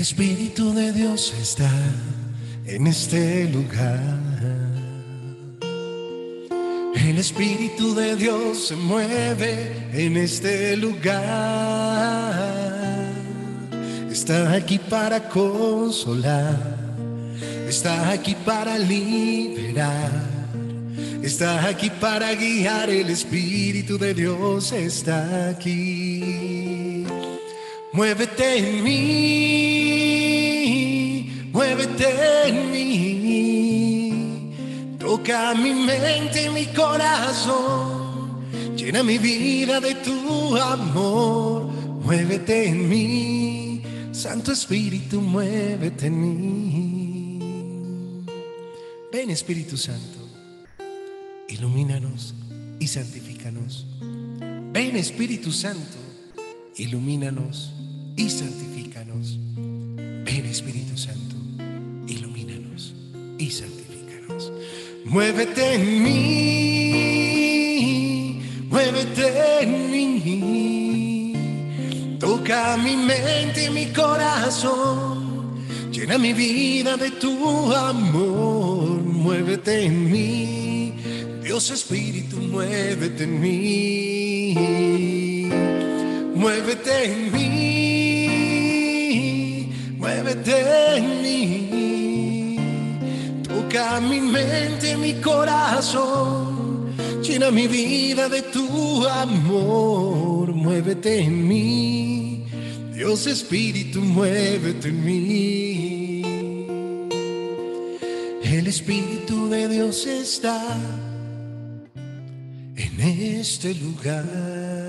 Espíritu de Dios está en este lugar. El Espíritu de Dios se mueve en este lugar. Está aquí para consolar, está aquí para liberar, está aquí para guiar. El Espíritu de Dios está aquí. Muévete en mí, muévete en mí. Toca mi mente y mi corazón, llena mi vida de tu amor. Muévete en mí, Santo Espíritu, muévete en mí. Ven, Espíritu Santo, ilumínanos y santifícanos. Ven, Espíritu Santo, ilumínanos y santifícanos. Ven, Espíritu Santo, ilumínanos y santifícanos. Muévete en mí, muévete en mí. Toca mi mente y mi corazón, llena mi vida de tu amor. Muévete en mí, Dios Espíritu, muévete en mí. Muévete en mí, muévete en mí. Toca mi mente y mi corazón, llena mi vida de tu amor. Muévete en mí, Dios Espíritu, muévete en mí. El Espíritu de Dios está en este lugar.